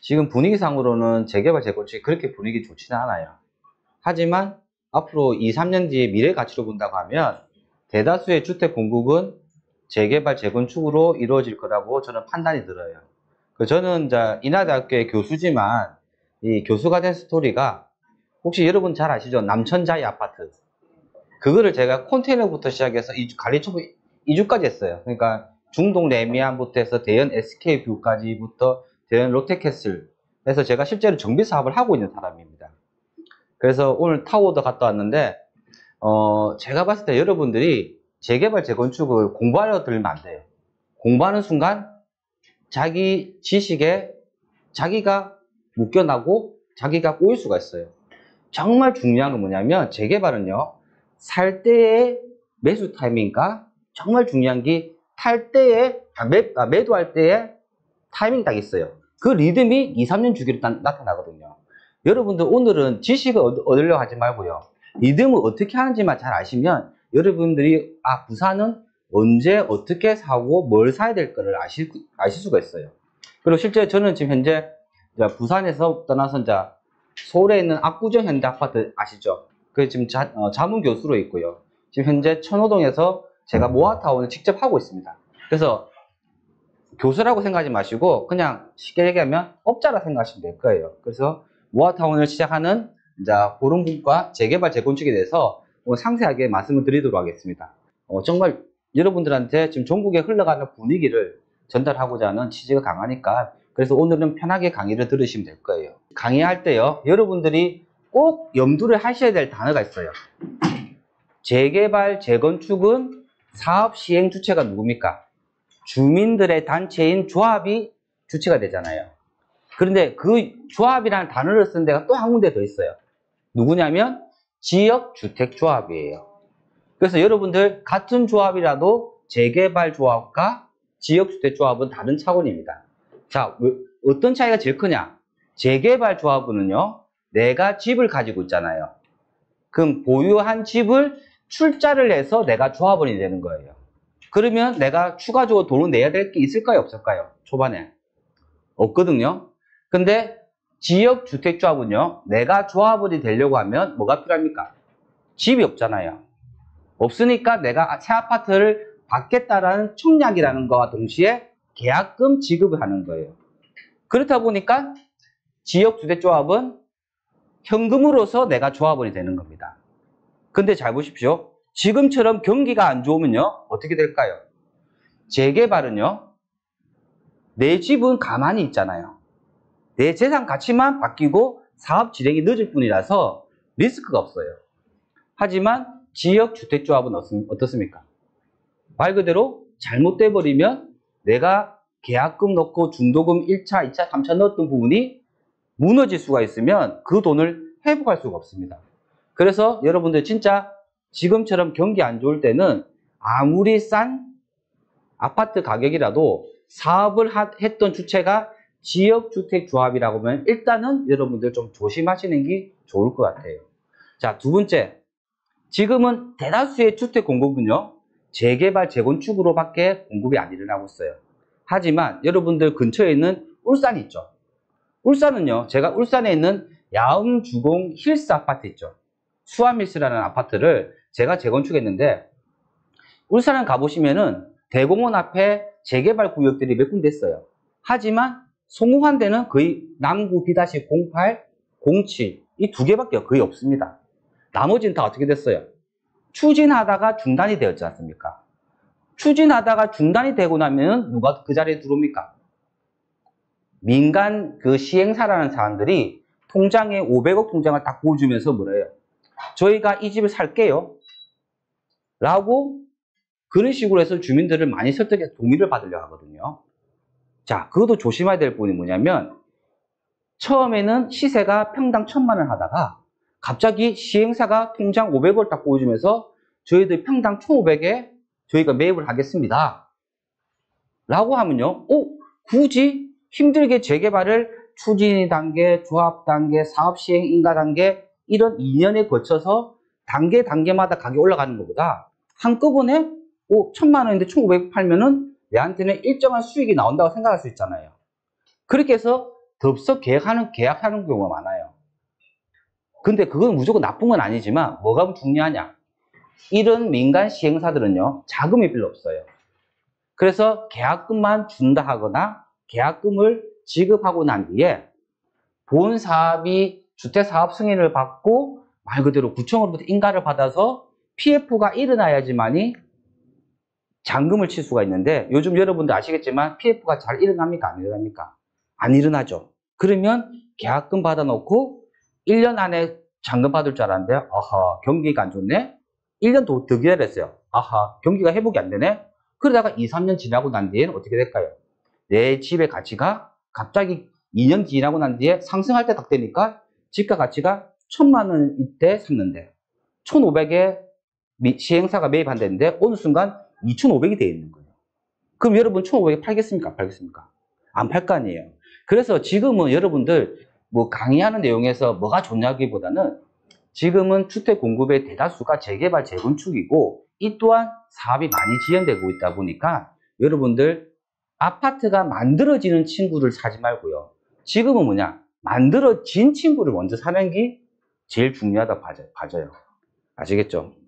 지금 분위기상으로는 재개발, 재건축이 그렇게 분위기 좋지는 않아요. 하지만 앞으로 2, 3년 뒤에 미래 가치로 본다고 하면 대다수의 주택 공급은 재개발, 재건축으로 이루어질 거라고 저는 판단이 들어요. 저는 이제 인하대학교의 교수지만 이 교수가 된 스토리가 혹시 여러분 잘 아시죠? 남천자이 아파트. 그거를 제가 컨테이너부터 시작해서 관리초보 2주까지 했어요. 그러니까 중동 레미안부터 해서 대연 SK뷰까지부터 대연 롯데캐슬 해서 제가 실제로 정비 사업을 하고 있는 사람입니다. 그래서 오늘 타워도 갔다 왔는데 제가 봤을 때 여러분들이 재개발, 재건축을 공부하려 들면 안 돼요. 공부하는 순간 자기 지식에 자기가 묶여나고 자기가 꼬일 수가 있어요. 정말 중요한 건 뭐냐면 재개발은요, 살 때의 매수 타이밍과 정말 중요한 게 탈 때의 매도할 때의 타이밍 딱 있어요. 그 리듬이 2, 3년 주기로 나타나거든요. 여러분들 오늘은 지식을 얻으려고 하지 말고요, 리듬을 어떻게 하는지만 잘 아시면 여러분들이 부산은 언제 어떻게 사고 뭘 사야 될 거를 아실 수가 있어요. 그리고 실제 저는 지금 현재 부산에서 떠나서 이제 서울에 있는 압구정 현대아파트 아시죠? 그 지금 자문 교수로 있고요. 지금 현재 천호동에서 제가 모아타운을 직접 하고 있습니다. 그래서 교수라고 생각하지 마시고 그냥 쉽게 얘기하면 업자라 생각하시면 될 거예요. 그래서 모아타운을 시작하는 이제 그런 부분과 재개발, 재건축에 대해서 상세하게 말씀을 드리도록 하겠습니다. 정말 여러분들한테 지금 전국에 흘러가는 분위기를 전달하고자 하는 취지가 강하니까, 그래서 오늘은 편하게 강의를 들으시면 될 거예요. 강의할 때요, 여러분들이 꼭 염두를 하셔야 될 단어가 있어요. 재개발, 재건축은 사업 시행 주체가 누굽니까? 주민들의 단체인 조합이 주체가 되잖아요. 그런데 그 조합이라는 단어를 쓴 데가 또 한 군데 더 있어요. 누구냐면 지역주택조합이에요. 그래서 여러분들 같은 조합이라도 재개발 조합과 지역주택조합은 다른 차원입니다. 자, 어떤 차이가 제일 크냐? 재개발 조합은요, 내가 집을 가지고 있잖아요. 그럼 보유한 집을 출자를 해서 내가 조합원이 되는 거예요. 그러면 내가 추가적으로 돈을 내야 될 게 있을까요, 없을까요? 초반에 없거든요. 근데 지역주택조합은요, 내가 조합원이 되려고 하면 뭐가 필요합니까? 집이 없잖아요. 없으니까 내가 새 아파트를 받겠다라는 청약이라는 것과 동시에 계약금 지급을 하는 거예요. 그렇다 보니까 지역주택조합은 현금으로서 내가 조합원이 되는 겁니다. 근데 잘 보십시오. 지금처럼 경기가 안 좋으면요, 어떻게 될까요? 재개발은요, 내 집은 가만히 있잖아요. 내 재산 가치만 바뀌고 사업 진행이 늦을 뿐이라서 리스크가 없어요. 하지만 지역주택조합은 어떻습니까? 말 그대로 잘못돼 버리면 내가 계약금 넣고 중도금 1차, 2차, 3차 넣었던 부분이 무너질 수가 있으면 그 돈을 회복할 수가 없습니다. 그래서 여러분들 진짜 지금처럼 경기 안 좋을 때는 아무리 싼 아파트 가격이라도 사업을 했던 주체가 지역주택조합이라고 하면 일단은 여러분들 좀 조심하시는 게 좋을 것 같아요. 자, 두 번째. 지금은 대다수의 주택 공급은요, 재개발, 재건축으로밖에 공급이 안 일어나고 있어요. 하지만 여러분들 근처에 있는 울산이 있죠. 울산은요, 제가 울산에 있는 야음주공 힐스 아파트 있죠. 수암힐스라는 아파트를 제가 재건축했는데, 울산을 가보시면은 대공원 앞에 재개발 구역들이 몇 군데 있어요. 하지만 성공한 데는 거의 남구 B-08, 07 이 두 개밖에 거의 없습니다. 나머지는 다 어떻게 됐어요? 추진하다가 중단이 되었지 않습니까? 추진하다가 중단이 되고 나면 누가 그 자리에 들어옵니까? 민간 그 시행사라는 사람들이 통장에 500억 통장을 딱 보여주면서 뭐래요? 저희가 이 집을 살게요. 라고 그런 식으로 해서 주민들을 많이 설득해서 동의를 받으려고 하거든요. 자, 그것도 조심해야 될 부분이 뭐냐면, 처음에는 시세가 평당 1,000만 원 하다가 갑자기 시행사가 통장 500을 딱 보여주면서 저희들 평당 1,500에 저희가 매입을 하겠습니다. 라고 하면요, 굳이 힘들게 재개발을 추진 단계, 조합 단계, 사업 시행 인가 단계 이런 2년에 거쳐서 단계마다 가격이 올라가는 것보다 한꺼번에 1,000만 원인데 1,500 팔면은 내한테는 일정한 수익이 나온다고 생각할 수 있잖아요. 그렇게 해서 덥석 계약하는 경우가 많아요. 근데 그건 무조건 나쁜 건 아니지만 뭐가 중요하냐? 이런 민간 시행사들은요, 자금이 별로 없어요. 그래서 계약금만 준다 하거나 계약금을 지급하고 난 뒤에 본 사업이 주택사업 승인을 받고 말 그대로 구청으로부터 인가를 받아서 PF가 일어나야지만이 잔금을 칠 수가 있는데, 요즘 여러분들 아시겠지만 PF가 잘 일어납니까? 안 일어납니까? 안 일어나죠. 그러면 계약금 받아놓고 1년 안에 잔금 받을 줄 알았는데, 아하, 경기가 안 좋네? 1년 더 기다렸어요. 아하, 경기가 회복이 안 되네? 그러다가 2, 3년 지나고 난 뒤에는 어떻게 될까요? 내 집의 가치가 갑자기 2년 지나고 난 뒤에 상승할 때 딱 되니까 집가 가치가 1,000만 원 이때 샀는데 1,500에 시행사가 매입한다는데 어느 순간 2,500이 돼 있는 거예요. 그럼 여러분 1,500에 팔겠습니까? 안 팔겠습니까? 안 팔 거 아니에요. 그래서 지금은 여러분들 뭐 강의하는 내용에서 뭐가 좋냐기보다는 지금은 주택 공급의 대다수가 재개발, 재건축이고 이 또한 사업이 많이 지연되고 있다 보니까 여러분들 아파트가 만들어지는 친구를 사지 말고요. 지금은 뭐냐? 만들어진 친구를 먼저 사는 게 제일 중요하다 봐져요. 아시겠죠?